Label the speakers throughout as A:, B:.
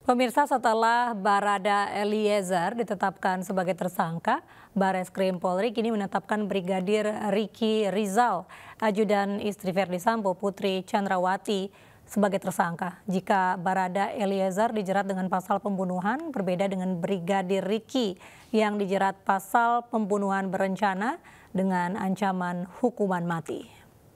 A: Pemirsa, setelah Barada Eliezer ditetapkan sebagai tersangka, Bareskrim Polri kini menetapkan Brigadir Riki Rizal, ajudan istri Verdi Sambo, Putri Chandrawati, sebagai tersangka. Jika Barada Eliezer dijerat dengan pasal pembunuhan, berbeda dengan Brigadir Riki yang dijerat pasal pembunuhan berencana dengan ancaman hukuman mati.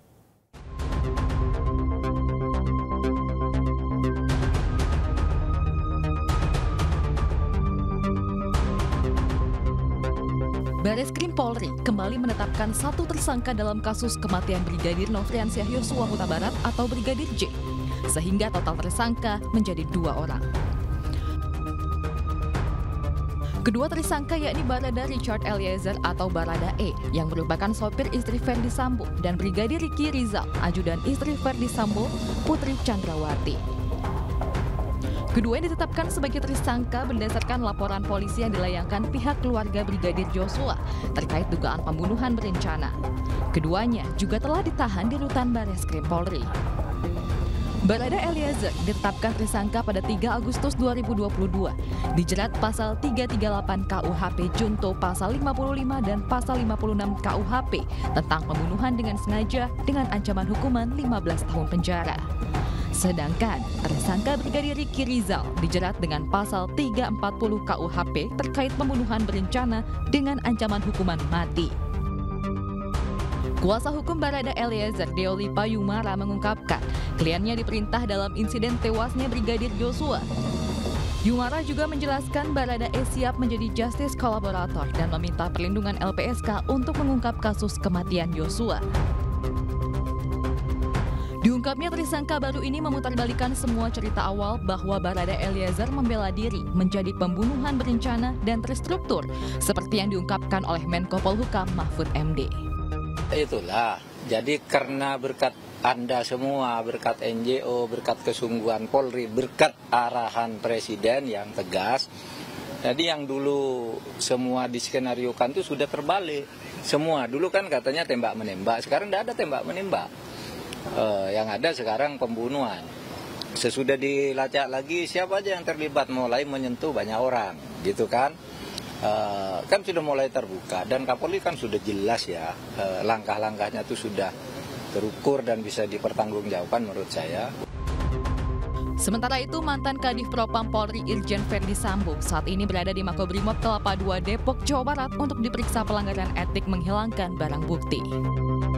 B: Bareskrim Polri kembali menetapkan satu tersangka dalam kasus kematian Brigadir Nofriansyah Yosua Huta Barat atau Brigadir J, sehingga total tersangka menjadi 2 orang. Kedua tersangka yakni Barada Richard Eliezer atau Barada E yang merupakan sopir istri Verdi Sambo dan Brigadir Riki Rizal, ajudan istri Verdi Sambo, Putri Chandrawati. Kedua yang ditetapkan sebagai tersangka berdasarkan laporan polisi yang dilayangkan pihak keluarga Brigadir Joshua terkait dugaan pembunuhan berencana. Keduanya juga telah ditahan di rutan Bareskrim Polri. Barada Eliezer ditetapkan tersangka pada 3 Agustus 2022, dijerat pasal 338 KUHP Junto pasal 55 dan pasal 56 KUHP tentang pembunuhan dengan sengaja dengan ancaman hukuman 15 tahun penjara. Sedangkan tersangka Brigadir Riki Rizal dijerat dengan pasal 340 KUHP terkait pembunuhan berencana dengan ancaman hukuman mati. Kuasa hukum Barada Eliezer, Deolipa Yumara, mengungkapkan kliennya diperintah dalam insiden tewasnya Brigadir Joshua. Yumara juga menjelaskan Barada E siap menjadi justice kolaborator dan meminta perlindungan LPSK untuk mengungkap kasus kematian Joshua. Diungkapnya tersangka baru ini memutarbalikan semua cerita awal bahwa Barada Eliezer membela diri menjadi pembunuhan berencana dan terstruktur seperti yang diungkapkan oleh Menko Polhukam Mahfud MD.
C: Itulah, jadi karena berkat Anda semua, berkat NGO, berkat kesungguhan Polri, berkat arahan Presiden yang tegas, jadi yang dulu semua diskenariokan itu sudah terbalik. Semua, dulu kan katanya tembak-menembak, sekarang tidak ada tembak-menembak. Yang ada sekarang pembunuhan. Sesudah dilacak lagi siapa aja yang terlibat, mulai menyentuh banyak orang, gitu kan? Kan sudah mulai terbuka dan Kapolri kan sudah jelas ya, langkah-langkahnya itu sudah terukur dan bisa dipertanggungjawabkan menurut saya.
B: Sementara itu, mantan Kadif Propam Polri Irjen Verdi Sambo saat ini berada di Makobrimob Kelapa II Depok, Jawa Barat untuk diperiksa pelanggaran etik menghilangkan barang bukti.